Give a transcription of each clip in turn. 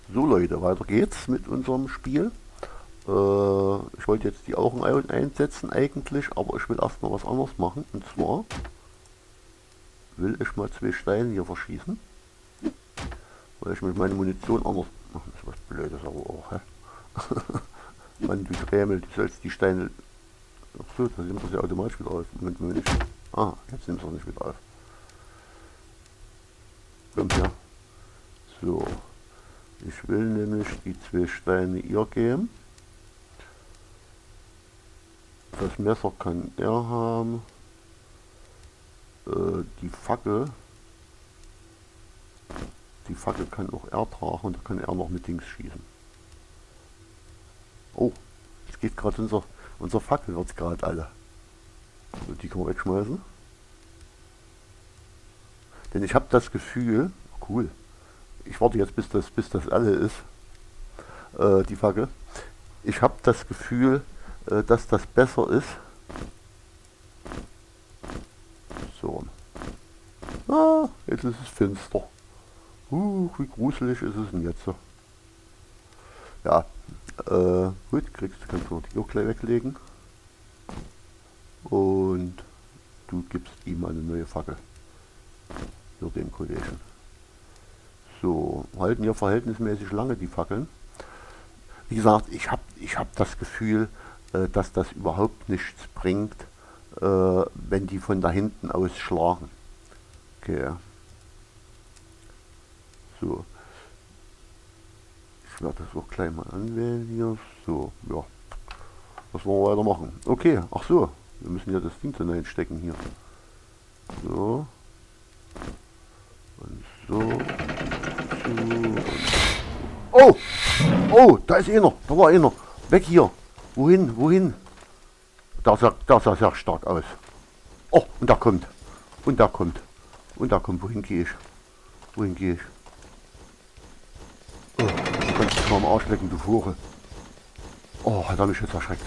So Leute, weiter geht's mit unserem Spiel. Ich wollte jetzt die Augen einsetzen eigentlich, aber ich will erstmal was anderes machen. Und zwar will ich mal 2 Steine hier verschießen. Weil ich mit meiner Munition anders... Ach, das ist was Blödes aber auch, hä? Mann, du Trämel, du sollst die Steine... Achso, das nimmt das ja automatisch wieder auf. Moment, Moment. Ah, jetzt nimmt es nicht wieder auf. Kommt her. So. Ich will nämlich die 2 Steine ihr geben. Das Messer kann er haben. Die Fackel. Die Fackel kann auch er tragen und da kann er noch mit Dings schießen. Oh, jetzt geht gerade unser Fackel wird gerade alle. So, die können wir wegschmeißen. Denn ich habe das Gefühl, cool. Ich warte jetzt bis das alle ist. Die Fackel. Ich habe das Gefühl, dass das besser ist. So. Ah, jetzt ist es finster. Wie gruselig ist es denn jetzt? Ja, gut, kannst du die auch gleich weglegen. Und du gibst ihm eine neue Fackel. Für den Kollegen. So, halten ja verhältnismäßig lange die Fackeln. Wie gesagt, ich hab das Gefühl, dass das überhaupt nichts bringt, wenn die von da hinten aus schlagen. Okay. So. Ich werde das auch gleich mal anwählen hier. So, ja. Was wollen wir weitermachen? Okay, ach so. Wir müssen ja das Ding hineinstecken hier. So. Und so. Und oh! Oh, da ist einer. Da war einer. Weg hier. Wohin? Wohin? Da sah sehr stark aus. Oh, und da kommt. Und da kommt. Und da kommt. Wohin gehe ich? Wohin gehe ich? Oh, du kannst dich mal am Arsch lecken, du Vogel. Oh, hat er mich jetzt erschreckt.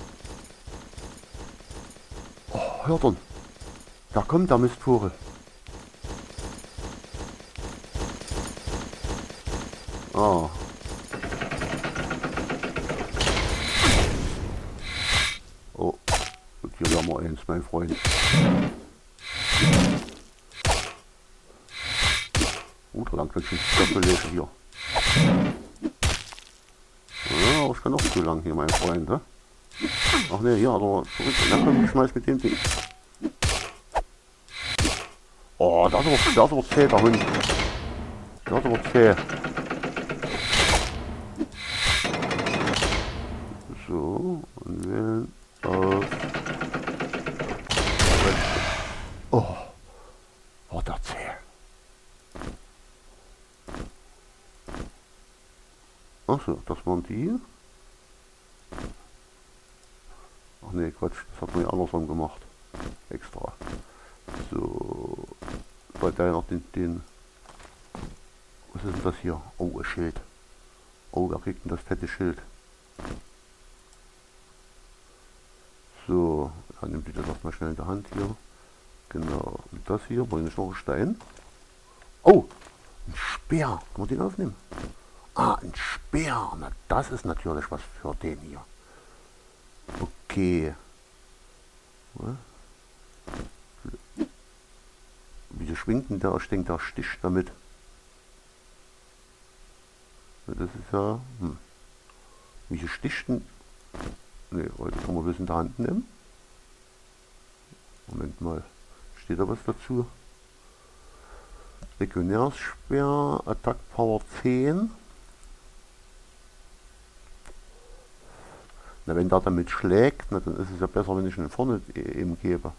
Oh, hört er. Da kommt der Mistvogel. Ah. Oh, und hier haben wir eins, mein Freund. Da lang plötzlich der Kollege hier. Ja, aber ich kann auch zu lang hier, mein Freund. Ne? Ach ne, hier hat er zurück. Na komm, ich schmeiß mit dem Ding. Oh, das ist aber zäh, der Hund. Das ist aber zäh. So, und wählen auf. Oh, war der zäh. Achso, das waren die. Ach nee, Quatsch, das hat man ja andersrum gemacht. Extra. So, bei der noch den. Was ist denn das hier? Oh, ein Schild. Oh, wer kriegt denn das fette Schild? So, dann nimmt die das erstmal schnell in der Hand hier. Genau, und das hier, wollen wir noch einen Stein? Oh, ein Speer. Kann man den aufnehmen? Ah, ein Speer. Na, das ist natürlich was für den hier. Okay. Wieso schwingt denn der? Ich denke, der sticht damit. Das ist ja... Wieso sticht denn... Ne, heute kann man bloß in der Hand nehmen. Moment mal. Steht da was dazu? Legionärsspeer, Attack Power 10. Na, wenn der damit schlägt, na, dann ist es ja besser, wenn ich ihn vorne eben gebe.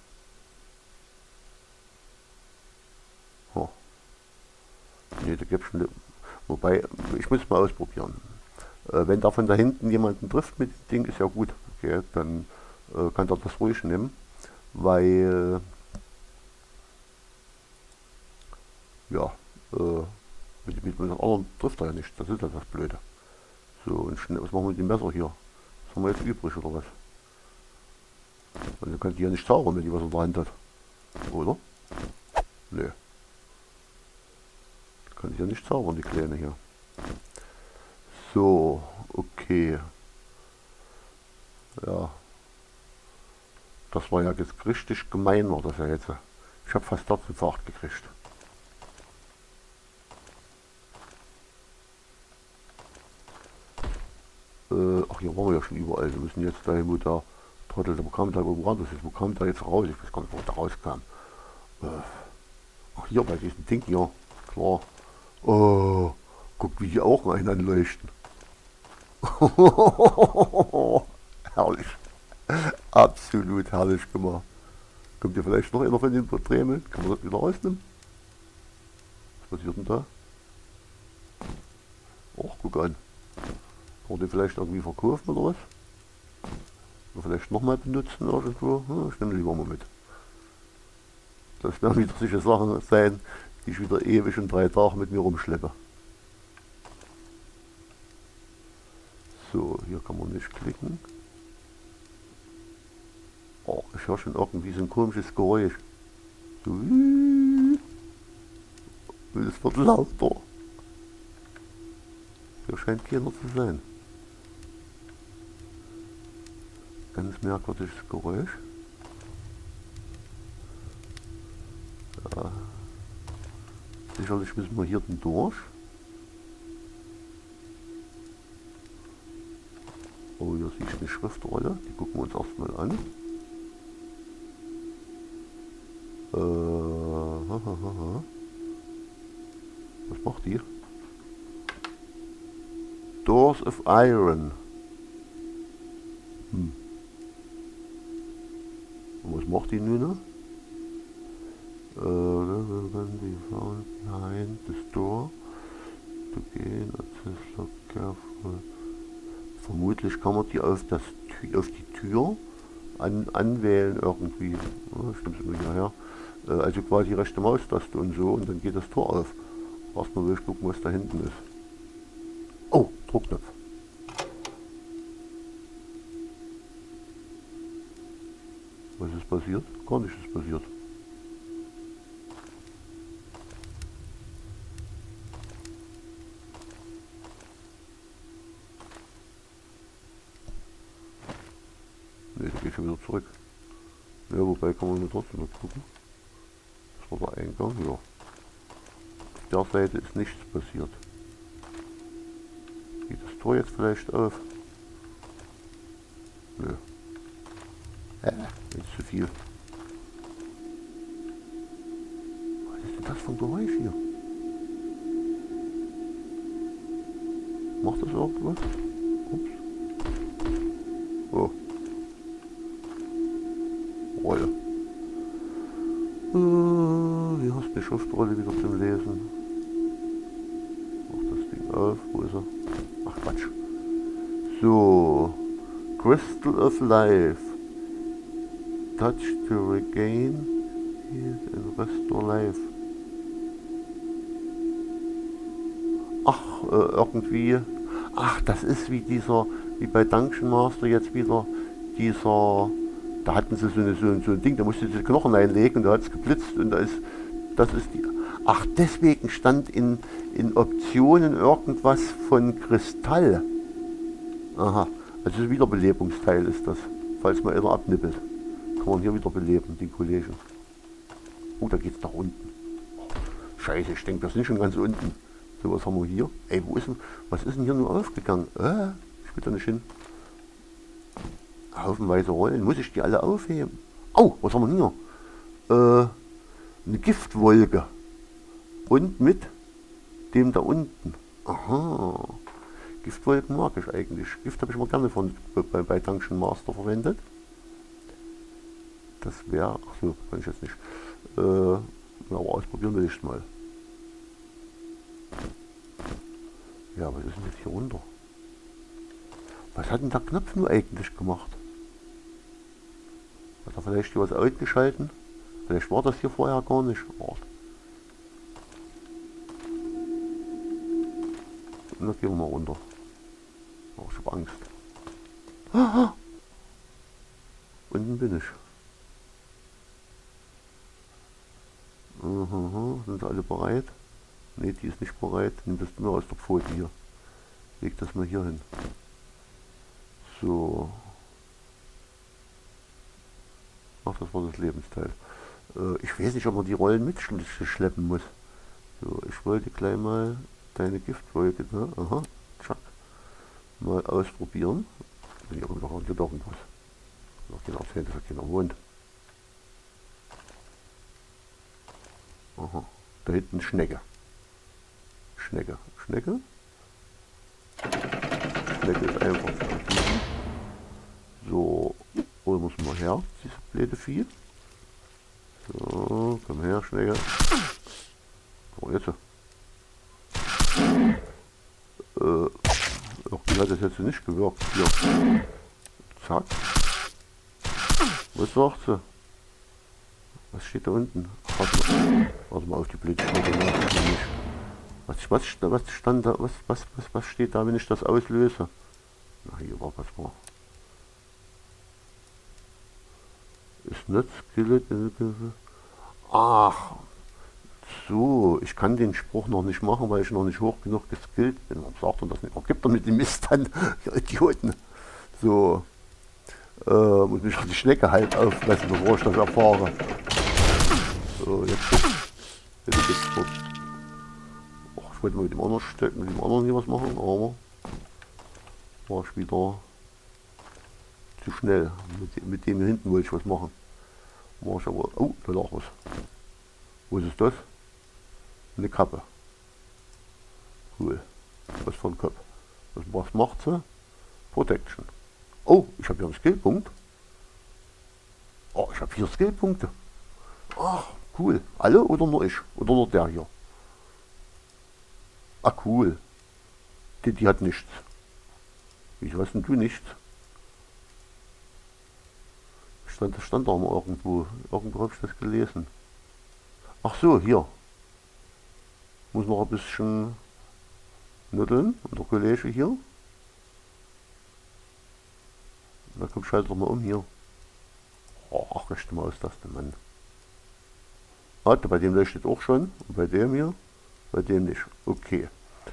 Oh. Ne, da gibt's schon... Wobei, ich muss mal ausprobieren. Wenn da von da hinten jemanden trifft mit dem Ding, ist ja gut. Okay, dann kann der das ruhig nehmen. Weil... ja, mit dem anderen trifft er ja nicht. Das ist ja das Blöde. So, und schnell, was machen wir mit dem Messer hier? Was haben wir jetzt übrig, oder was? Also kann die ja nicht zaubern, wenn die was in der Hand hat. Oder? Nö. Kann ich ja nicht zaubern, die Kleine hier. So, okay. Ja, das war ja jetzt richtig gemein, war das ja jetzt. Ich habe fast Herzinfarkt gekriegt. Ach, hier waren wir ja schon überall. Wir müssen jetzt dahin, wo der Trottel, wo kam der, wo war das jetzt? Wo kam der jetzt raus? Ich weiß gar nicht, wo der rauskam. Ach, hier bei diesem Ding hier. Klar. Oh, guck, wie die Augen einen anleuchten. Herrlich. Absolut herrlich gemacht. Kommt hier vielleicht noch einer von den Bremen? Kann man das wieder rausnehmen? Was passiert denn da? Och, guck an. Kann man den vielleicht irgendwie verkaufen oder was? Oder vielleicht nochmal benutzen irgendwo? Hm, ich nehme lieber mal mit. Das werden wieder solche Sachen sein, die ich wieder ewig und 3 Tage mit mir rumschleppe. So, hier kann man nicht klicken. Oh, ich höre schon irgendwie so ein komisches Geräusch. So, es wird lauter. Hier scheint keiner zu sein. Ganz merkwürdiges Geräusch. Ja. Sicherlich müssen wir hier durch. Oh, hier sehe ich eine Schriftrolle. Die gucken wir uns erstmal an. Was macht die? Doors of Iron. Und was macht die nun? When we found behind the door to gain access, look careful. Vermutlich kann man die auf die Tür anwählen irgendwie. Ja, stimmt immer hierher. Also quasi rechte Maustaste und so und dann geht das Tor auf. Erstmal will ich gucken, was da hinten ist. Oh, Druckknopf. Was ist passiert? Gar nichts ist passiert. Ne, da geht schon wieder zurück. Ja, wobei kann man nur trotzdem noch gucken. Das war der Eingang, ja. Auf der Seite ist nichts passiert. Geht das Tor jetzt vielleicht auf? Nö. Jetzt zu viel. Was ist denn das für ein Geräusch hier? Macht das irgendwas? Ups. Oh. Rolle. Hier hast du die Schriftrolle wieder zum Lesen. Mach das Ding auf. Wo ist er? Ach Quatsch. So. Crystal of Life. Touch to regain health and restore life. Ach, irgendwie. Ach, das ist wie bei Dungeon Master jetzt wieder dieser. Da hatten sie so ein Ding, da musste sie Knochen einlegen und da hat es geblitzt und das ist die. Ach, deswegen stand in Optionen irgendwas von Kristall. Aha, also Wiederbelebungsteil ist das, falls man einer abnippelt. Kann man hier wieder beleben, die Kollegen. Oh, da geht's nach unten. Oh, Scheiße, ich denke, wir sind schon ganz unten. So, was haben wir hier? Ey, was ist denn hier nur aufgegangen? Ich will da nicht hin. Haufenweise Rollen. Muss ich die alle aufheben? Oh, was haben wir hier? Eine Giftwolke. Und mit dem da unten. Aha. Giftwolken mag ich eigentlich. Gift habe ich mal gerne bei Dungeon Master verwendet. Das wäre... Ach so, kann ich jetzt nicht. Ja, aber ausprobieren will ich mal. Ja, was ist denn jetzt hier runter? Was hat denn der Knopf nur eigentlich gemacht? Hat er vielleicht hier was ausgeschalten? Vielleicht war das hier vorher gar nicht. Oh. Und dann gehen wir mal runter. Oh, ich habe Angst. Aha. Unten bin ich. Sind sie alle bereit? Ne, die ist nicht bereit. Nimm das nur aus der Pfote hier. Leg das mal hier hin. So. Ach, das war das Lebensteil. Ich weiß nicht, ob man die Rollen mitschleppen muss. So, ich wollte gleich mal deine Giftwolke, ne? Aha, zack. Mal ausprobieren. Wenn ich irgendwo rangedocken muss. Noch den erzählt, dass keiner wohnt. Aha. Da hinten Schnecke. Schnecke. Schnecke. Schnecke ist einfach zu erschießen. So. Holen wir es mal her, dieses blöde Vieh. So, komm her, Schnecke. So, jetzt. Die hat das jetzt nicht gewirkt. Hier. Zack. Was sagt sie? Was steht da unten? Warte mal auf die blöde Schnecke. Was stand da? Was steht da, wenn ich das auslöse? Na, hier war was war. Ist nicht Skillet. Ach. So, ich kann den Spruch noch nicht machen, weil ich noch nicht hoch genug geskillt bin. Warum sagt er das nicht? Gibt er mit dem Mist dann? Ihr Idioten. So. Muss mich die Schnecke halt auffressen, bevor ich das erfahre. So, jetzt geht's fort. Ich wollte mal mit dem anderen Stück, mit dem anderen hier was machen, aber war ich wieder zu schnell. Mit dem hier hinten wollte ich was machen. War ich aber. Oh, da lag was. Wo ist das? Eine Kappe. Cool. Was für ein Kopf. Was macht sie? Protection. Oh, ich habe hier einen Skillpunkt. Oh, ich habe 4 Skillpunkte. Ach, cool. Alle oder nur ich? Oder nur der hier? Ah, cool. Die hat nichts. Wieso hast denn du nichts? Das stand da mal irgendwo. Irgendwo habe ich das gelesen. Ach so, hier. Muss noch ein bisschen nuddeln. Und der Kollege hier. Da kommt schalte doch mal um hier. Oh, ach, rechte Maustaste, Mann. Ah, bei dem leuchtet auch schon. Und bei dem hier. Bei dem nicht. Okay.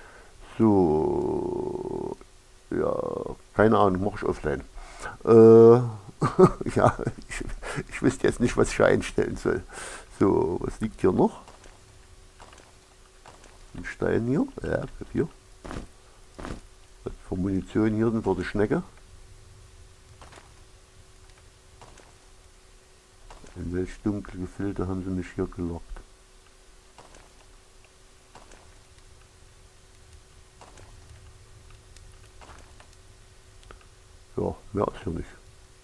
So. Ja, keine Ahnung, mache ich offline. Ja, ich wüsste jetzt nicht, was ich einstellen soll. So, was liegt hier noch? Ein Stein hier. Ja, hier. Was für Munition hier denn für die Schnecke? In welch dunkle Gefilde haben sie mich hier gelockt? Ja, mehr ist hier nicht.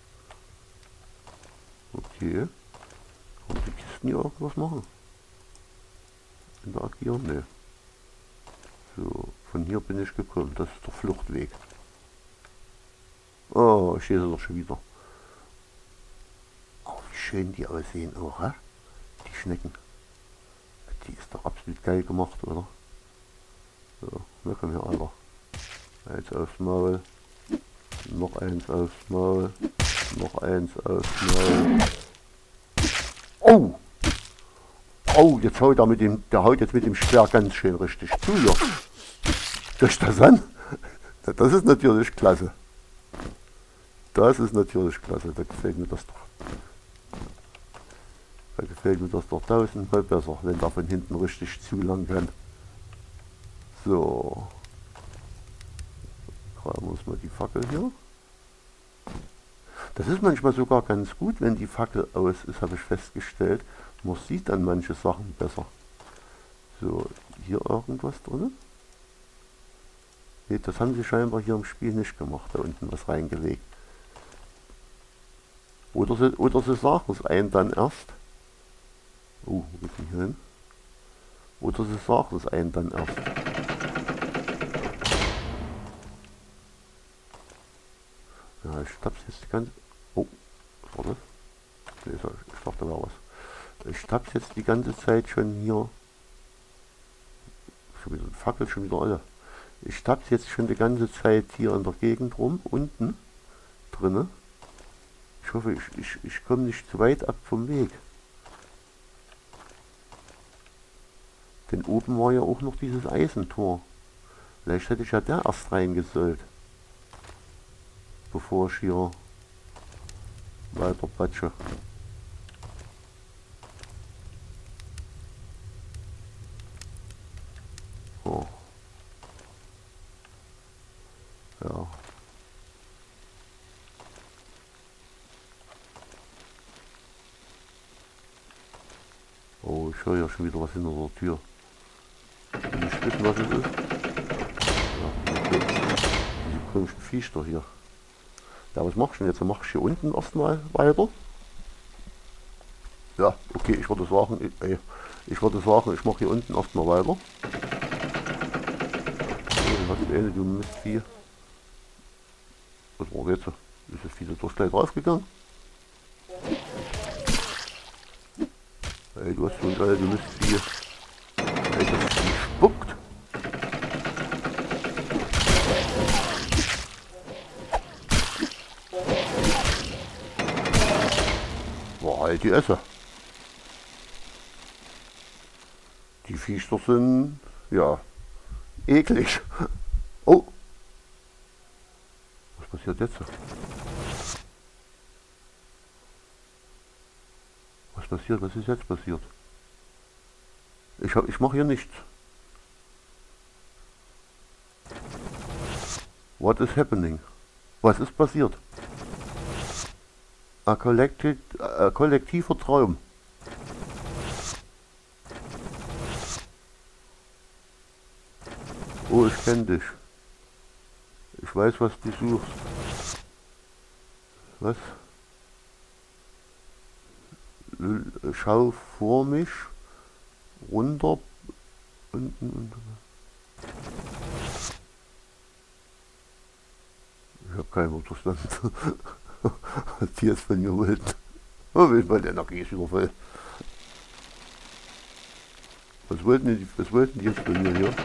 Okay. Kann die Kisten hier irgendwas machen? Interagieren? Ne. So, von hier bin ich gekommen. Das ist der Fluchtweg. Oh, ich sehe sie doch schon wieder. Oh, wie schön die aussehen auch, hä? Die Schnecken. Die ist doch absolut geil gemacht, oder? So, wir kommen hier, Alter. Eins aufs Maul. Noch eins aufs Maul. Noch eins aufs Maul. Oh! Oh, jetzt haut er mit dem, der haut jetzt mit dem Speer ganz schön richtig zu hier. Durch das an? Das ist natürlich klasse. Das ist natürlich klasse. Da gefällt mir das doch. Da gefällt mir das doch tausendmal besser, wenn der von hinten richtig zulangen kann. So. Graben wir uns mal die Fackel hier. Das ist manchmal sogar ganz gut, wenn die Fackel aus ist, habe ich festgestellt. Man sieht dann manche Sachen besser. So, hier irgendwas drin? Nee, das haben sie scheinbar hier im Spiel nicht gemacht, da unten was reingelegt. Oder sie sagen es einem dann erst. Oh, wo geht's denn hier hin? Oder sie sagen es einem dann erst. Ja, ich tapp's jetzt die ganze... Oh, was war das? Nee, ich dachte, da war was. Ich tapp's jetzt die ganze Zeit schon hier. Schon wieder die Fackel, schon wieder alle. Ich tapp's jetzt schon die ganze Zeit hier in der Gegend rum, unten drinne. Ich hoffe, ich komme nicht zu weit ab vom Weg. Denn oben war ja auch noch dieses Eisentor. Vielleicht hätte ich ja da erst reingesollt. Bevor ich hier weiter patsche. Oh. Ja. Oh, ich höre ja schon wieder was hinter der Tür. Will ich wissen, was es ist? Ja, diese komischen Viecher hier. Ja, was machst du denn jetzt? Mach ich hier unten erstmal weiter? Ja, okay, ich würde sagen, ich mache hier unten erstmal weiter. Oh, hast du eine, du Mistvieh. Was war jetzt? Ist das Vieh durch gleich draufgegangen? Ey, du hast so ein Geil, du Mistvieh. Ey, das Vieh spuckt. Boah, halt die Esse. Die Viecher sind, ja, eklig. Oh! Was passiert jetzt? Was passiert? Was ist jetzt passiert? Ich mache hier nichts. What is happening? Was ist passiert? Ein kollektiver Traum. Oh, ich kenne dich. Ich weiß, was du suchst. Was? Schau vor mich, runter, unten, unten. Ich habe keinen Wort verstanden. Was die jetzt von mir wollten. Oh, weil der Energie ist wieder voll. Was wollten die jetzt von mir hier?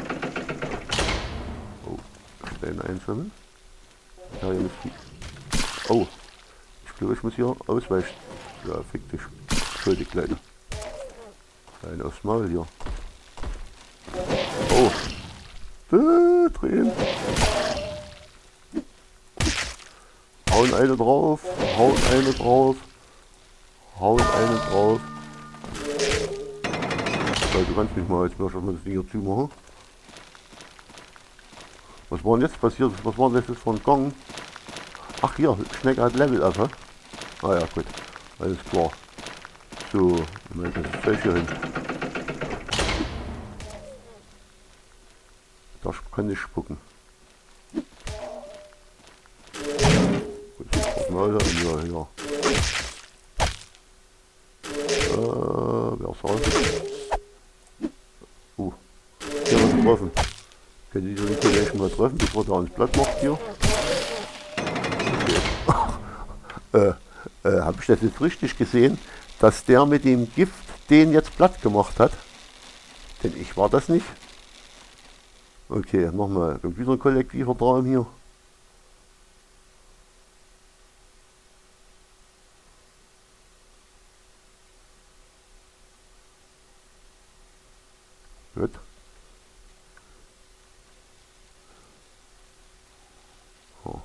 Oh, Steine einsammeln. Ja, hier muss ich. Oh, ich glaube, ich muss hier ausweichen. Ja, fick dich. Schuldig, Kleine. Kleine aufs Maul hier. Oh. Drehen. Hauen eine drauf. Hauen eine drauf. Hauen eine drauf. So, du kannst mich mal jetzt mal das Ding hier zumachen. Was war denn jetzt passiert? Was war denn jetzt für ein Gang? Ach hier, Schnecke hat Level up, hä? Ah ja, gut. Alles klar. So, das Zeug hier hin. Da kann ich spucken. Gut, mal da, ja. Wer ist raus? Hier haben wir getroffen. Könnt ihr den Kollegen mal treffen, bevor der uns platt macht hier? Okay. Habe ich das jetzt richtig gesehen, dass der mit dem Gift den jetzt platt gemacht hat? Denn ich war das nicht. Okay, nochmal. Kommt wieder ein kollektiver Traum hier. Gut. Oh.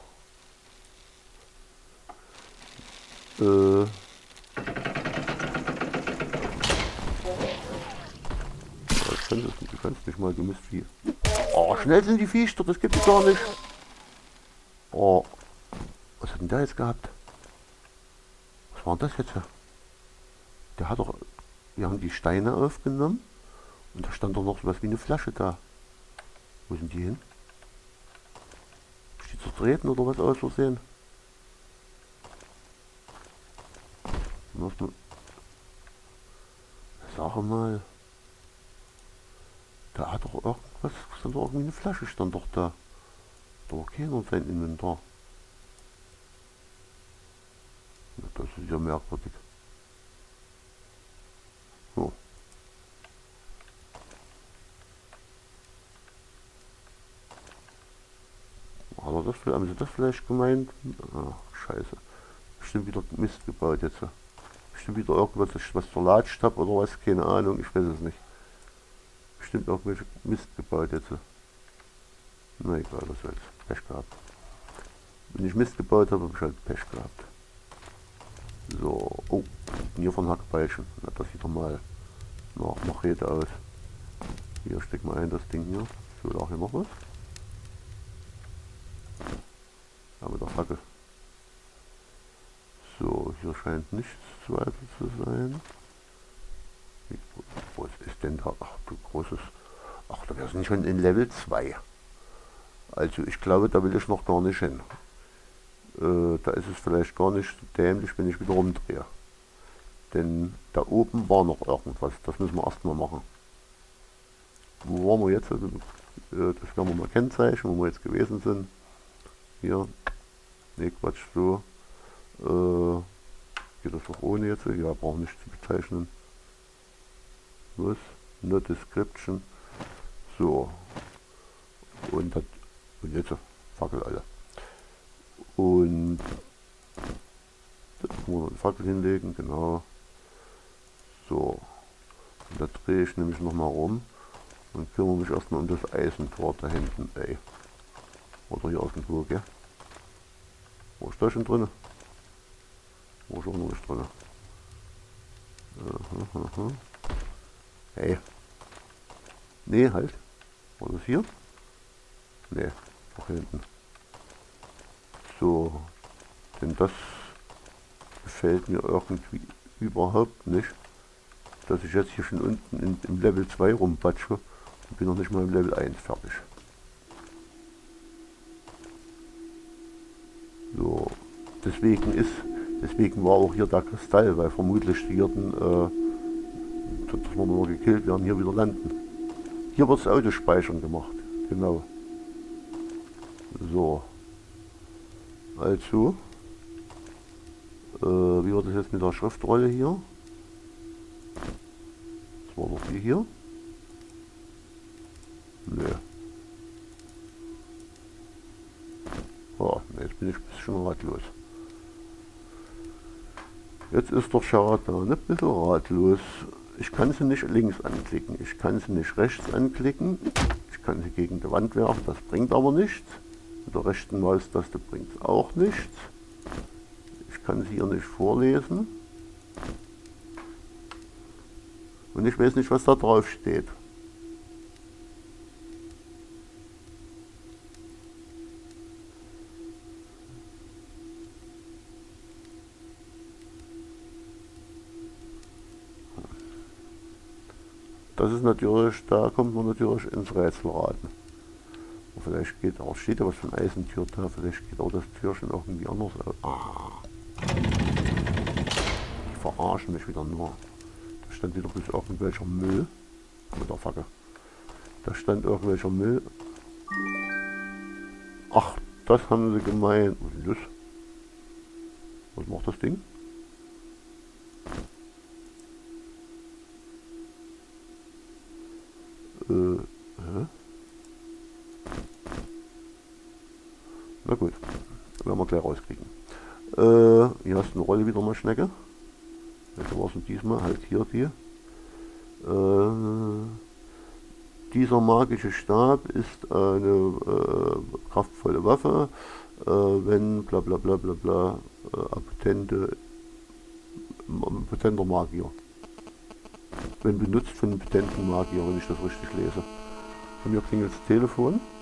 Du kannst nicht mal, du Mistvieh. Oh, schnell sind die Viecher, das gibt es gar nicht. Oh, was hat denn der jetzt gehabt? Was war das jetzt? Der hat doch, wir haben die Steine aufgenommen und da stand doch noch so was wie eine Flasche da. Wo sind die hin? Ist die zertreten oder was aus Versehen? Sag mal. Da hat doch irgendwas, stand doch irgendwie eine Flasche, stand doch da. Da war keiner sein Inventar. Das ist ja merkwürdig. Oh. Haben sie das vielleicht gemeint? Ach, scheiße. Bestimmt wieder Mist gebaut jetzt. Bestimmt wieder irgendwas, dass ich was verlatscht habe oder was, keine Ahnung, ich weiß es nicht. Bestimmt irgendwelche Mist gebaut jetzt. Na egal, was soll's. Pech gehabt. Wenn ich Mist gebaut habe, habe ich halt Pech gehabt. So, oh, hier von Hackbeilchen. Na, das sieht doch mal nach Machete aus. Hier steck mal ein, das Ding hier. So, da hier noch was. Ja, mit der Fackel. So, hier scheint nichts weiter zu sein. Wie groß ist denn da? Ach, du großes. Ach, wir sind schon in Level 2. Also ich glaube, da will ich noch gar nicht hin. Da ist es vielleicht gar nicht dämlich, wenn ich wieder rumdrehe. Denn da oben war noch irgendwas. Das müssen wir erstmal machen. Wo waren wir jetzt? Also, das werden wir mal kennzeichnen, wo wir jetzt gewesen sind. Hier. Ne, Quatsch, so. Geht das doch ohne jetzt? Ja, brauchen nicht zu bezeichnen. Was? No Description. So. Und jetzt Fackel alle. Und da können wir noch eine Fackel hinlegen, genau. So. Und da drehe ich nämlich nochmal rum und kümmere mich erstmal um das Eisentor da hinten, ey. Oder hier irgendwo, gell? Wo ist das schon drin? Wo ist auch noch nicht drin? Hey. Nee, halt. War das hier? Nee, auch hier hinten. So. Denn das gefällt mir irgendwie überhaupt nicht, dass ich jetzt hier schon unten im Level 2 rumpatsche und bin noch nicht mal im Level 1 fertig. So, deswegen war auch hier der Kristall, weil vermutlich hier dass wir nur gekillt werden, hier wieder landen. Hier wird das Autospeichern gemacht, genau. So. Also, wie war das jetzt mit der Schriftrolle hier? Das war doch die hier. Nö. Ja, jetzt bin ich ein bisschen ratlos. Jetzt ist der Charatan ein bisschen ratlos. Ich kann sie nicht links anklicken, ich kann sie nicht rechts anklicken. Ich kann sie gegen die Wand werfen, das bringt aber nichts. Mit der rechten Maustaste bringt es auch nichts. Ich kann sie hier nicht vorlesen. Und ich weiß nicht, was da drauf steht. Das ist natürlich, da kommt man natürlich ins Rätselraten. Vielleicht geht auch, steht ja was von Eisentür da, vielleicht geht auch das Türchen irgendwie anders aus. Ah. Die verarschen mich wieder nur. Da stand wieder bloß irgendwelcher Müll. Mit der Fackel. Da stand irgendwelcher Müll. Ach, das haben sie gemeint. Was ist das? Was macht das Ding? Hä? Na gut, werden wir gleich rauskriegen. Hier hast du eine Rolle wieder mal, Schnecke. Welche war es denn diesmal? Halt hier die. Dieser magische Stab ist eine kraftvolle Waffe, wenn bla bla bla bla bla potenter Magier. Wenn benutzt von einem potenten Magier, wenn ich das richtig lese. Bei mir klingelt das Telefon.